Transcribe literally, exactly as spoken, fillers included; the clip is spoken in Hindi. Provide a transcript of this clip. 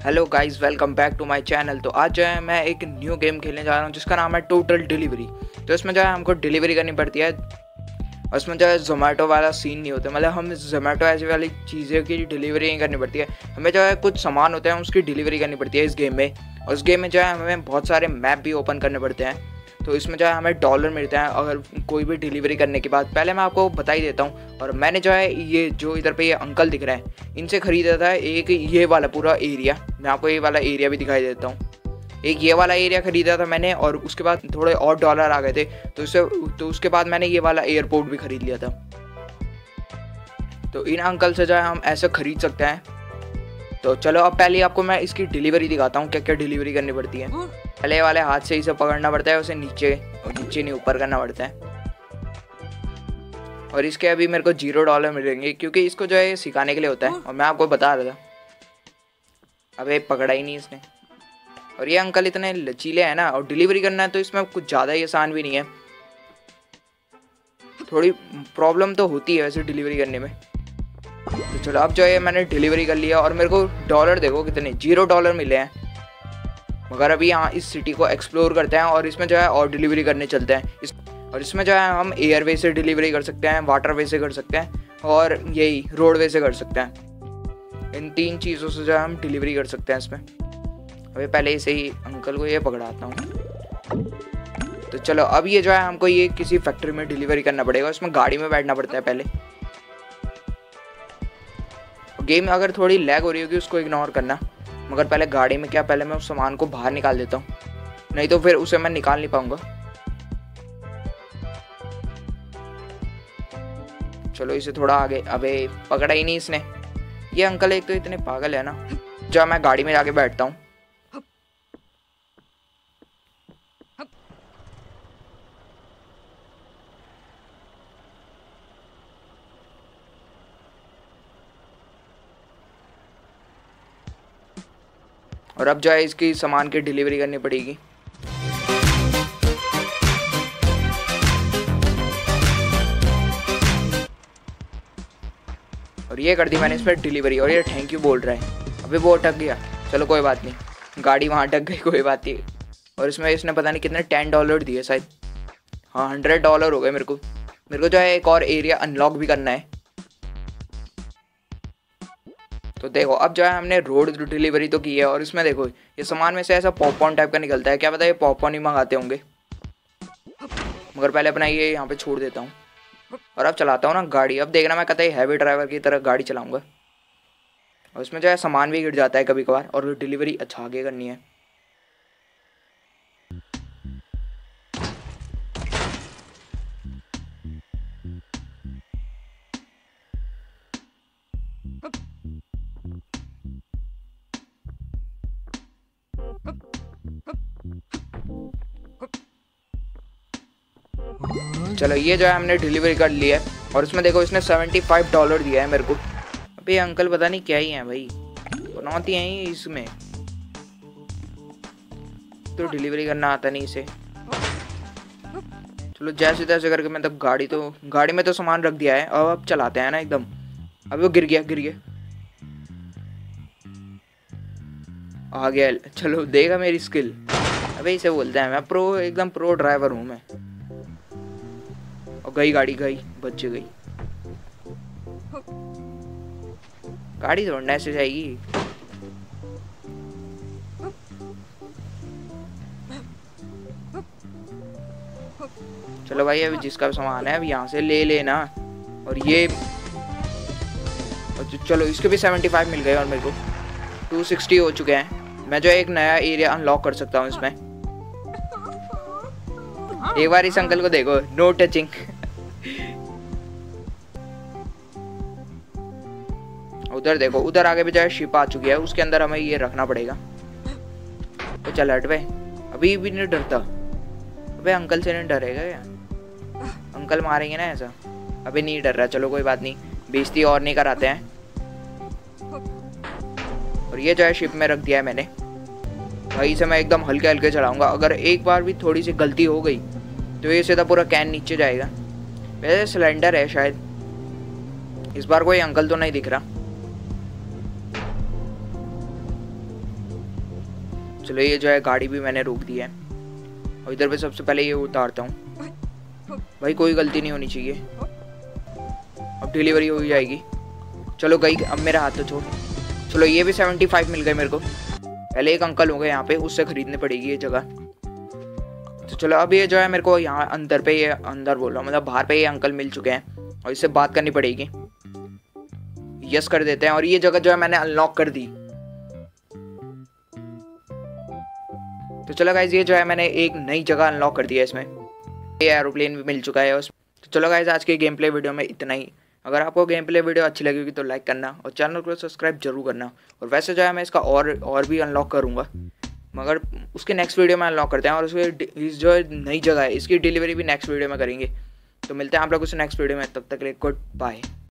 Hello guys, welcome back to my channel. तो आज जो है मैं एक न्यू गेम खेलने जा रहा हूँ जिसका नाम है टोटल डिलीवरी। तो इसमें जो है हमको डिलीवरी करनी पड़ती है और इसमें जो है जोमेटो वाला सीन नहीं होता, मतलब हम जोमेटो ऐसी वाली चीज़ें की डिलीवरी नहीं करनी पड़ती है। हमें जो है कुछ सामान होते हैं उसकी डिलीवरी करनी पड़ती है इस गेम में। और इस गेम में जो है हमें बहुत सारे मैप भी ओपन करने पड़ते हैं। तो इसमें जो है हमें डॉलर मिलते हैं अगर कोई भी डिलीवरी करने के बाद। पहले मैं आपको बता ही देता हूँ। और मैंने जो है ये जो इधर पे ये अंकल दिख रहे हैं इनसे ख़रीदा था एक ये वाला पूरा एरिया। मैं आपको ये वाला एरिया भी दिखाई देता हूँ। एक ये वाला एरिया ख़रीदा था मैंने और उसके बाद थोड़े और डॉलर आ गए थे तो उससे तो उसके बाद मैंने ये वाला एयरपोर्ट भी ख़रीद लिया था। तो इन अंकल से जो है हम ऐसे ख़रीद सकते हैं। तो चलो अब पहले आपको मैं इसकी डिलीवरी दिखाता हूँ क्या क्या डिलीवरी करनी पड़ती है। पहले वाले हाथ से इसे पकड़ना पड़ता है, उसे नीचे और नीचे नहीं ऊपर करना पड़ता है। और इसके अभी मेरे को जीरो डॉलर मिलेंगे क्योंकि इसको जो है सिखाने के लिए होता है। और मैं आपको बता रहा था, अबे पकड़ा ही नहीं इसने। और ये अंकल इतने लचीले हैं ना, और डिलीवरी करना है तो इसमें कुछ ज़्यादा ही आसान भी नहीं है। थोड़ी प्रॉब्लम तो होती है वैसे डिलीवरी करने में। तो चलो अब जो है मैंने डिलीवरी कर लिया और मेरे को डॉलर देखो कितने, जीरो डॉलर मिले हैं। मगर अभी यहाँ इस सिटी को एक्सप्लोर करते हैं और इसमें जो है और डिलीवरी करने चलते हैं इस और इसमें जो है हम एयरवे से डिलीवरी कर सकते हैं, वाटरवे से कर सकते हैं और यही रोडवे से कर सकते हैं। इन तीन चीज़ों से जो है हम डिलीवरी कर सकते हैं इसमें। अभी पहले इसे ही अंकल को ये पकड़ाता हूँ। तो चलो अब ये जो है हमको ये किसी फैक्ट्री में डिलीवरी करना पड़ेगा। इसमें गाड़ी में बैठना पड़ता है पहले। गेम अगर थोड़ी लैग हो रही होगी उसको इग्नोर करना। मगर पहले गाड़ी में क्या, पहले मैं उस सामान को बाहर निकाल देता हूँ, नहीं तो फिर उसे मैं निकाल नहीं पाऊंगा। चलो इसे थोड़ा आगे, अबे पकड़ा ही नहीं इसने। ये अंकल एक तो इतने पागल है ना। जब मैं गाड़ी में जाके बैठता हूँ। और अब जो है इसकी सामान की डिलीवरी करनी पड़ेगी। और ये कर दी मैंने इस पर डिलीवरी और ये थैंक यू बोल रहा है। अभी वो अटक गया, चलो कोई बात नहीं, गाड़ी वहाँ अटक गई, कोई बात नहीं। और इसमें इसने पता नहीं कितने टेन डॉलर दिए शायद, हाँ हंड्रेड डॉलर हो गए मेरे को। मेरे को जो है एक और एरिया अनलॉक भी करना है। तो देखो अब जो है हमने रोड डिलीवरी तो की है और इसमें देखो ये सामान में से ऐसा पॉपकॉर्न टाइप का निकलता है। क्या पता ये पॉपकॉर्न ही मंगाते होंगे। मगर पहले अपना ये यहाँ पे छोड़ देता हूँ और अब चलाता हूँ ना गाड़ी। अब देखना मैं कतई हैवी ड्राइवर की तरह गाड़ी चलाऊँगा। और इसमें जो है सामान भी गिर जाता है कभी कभार और डिलीवरी अच्छा आगे करनी है। चलो ये जो है हमने डिलीवरी कर ली है और इसमें देखो इसने सेवेंटी फाइव डॉलर दिया है मेरे को। अबे ये अंकल पता नहीं क्या ही है भाई, बनाती हैं ही इसमें तो डिलीवरी करना आता नहीं इसे। चलो जैसे तैसे करके मैं तब गाड़ी तो गाड़ी में तो सामान रख दिया है। अब अब चलाते हैं ना एकदम। अभी वो गिर गया गिर गया आ गया। चलो देगा मेरी स्किल। अबे इसे बोलते हैं मैं प्रो, एकदम प्रो ड्राइवर हूँ मैं। और गई गाड़ी, गई बच गई गाड़ी। दौड़ना ऐसे जाएगी। चलो भाई अभी जिसका सामान है अब यहाँ से ले लेना। और ये और चलो इसके भी सेवेंटी फाइव मिल गए और मेरे को टू सिक्सटी हो चुके हैं। मैं जो एक नया एरिया अनलॉक कर सकता हूँ इसमें। एक बार इस अंकल को देखो, नो टचिंग। उधर देखो, उधर आगे भी जो शिप आ चुकी है, उसके अंदर हमें ये रखना पड़ेगा। तो चल हट बे, अभी भी नहीं डरता। अबे अंकल से नहीं डरेगा क्या? अंकल मारेंगे ना ऐसा। अबे नहीं डर रहा, चलो कोई बात नहीं, बेइज्जती और नहीं कराते हैं। और ये जो है शिप में रख दिया है मैंने भाई। इसे मैं एकदम हल्के हल्के चलाऊंगा। अगर एक बार भी थोड़ी सी गलती हो गई तो ये सीधा पूरा कैन नीचे जाएगा। वैसे सिलेंडर है शायद, इस बार कोई अंकल तो नहीं दिख रहा। चलो ये जो है गाड़ी भी मैंने रोक दी है और इधर पे सबसे पहले ये उतारता हूँ। भाई कोई गलती नहीं होनी चाहिए, अब डिलीवरी हो जाएगी। चलो गई, अब मेरा हाथ तो छोड़। चलो ये भी सेवेंटी फाइव मिल गए मेरे को। पहले एक अंकल हो गए यहाँ पे, उससे खरीदनी पड़ेगी ये जगह। तो चलो अब ये जो है मेरे को यहाँ अंदर पे, ये अंदर बोल रहा हूँ मतलब बाहर पे ये अंकल मिल चुके हैं और इससे बात करनी पड़ेगी। यस कर देते हैं और ये जगह जो है मैंने अनलॉक कर दी। तो चलो गाइज ये जो है मैंने एक नई जगह अनलॉक कर दिया है इसमें। ये एरोप्लेन भी मिल चुका है उस। तो चलो गाइज आज के गेम प्ले वीडियो में इतना ही। अगर आपको गेम प्ले वीडियो अच्छी लगेगी तो लाइक करना और चैनल को सब्सक्राइब जरूर करना। और वैसे जो है मैं इसका और और भी अनलॉक करूँगा, मगर उसके नेक्स्ट वीडियो में अनलॉक करते हैं। और उसके जो नई जगह है इसकी डिलीवरी भी नेक्स्ट वीडियो में करेंगे। तो मिलते हैं आप लोगों से नेक्स्ट वीडियो में, तब तक के लिए गुड बाय।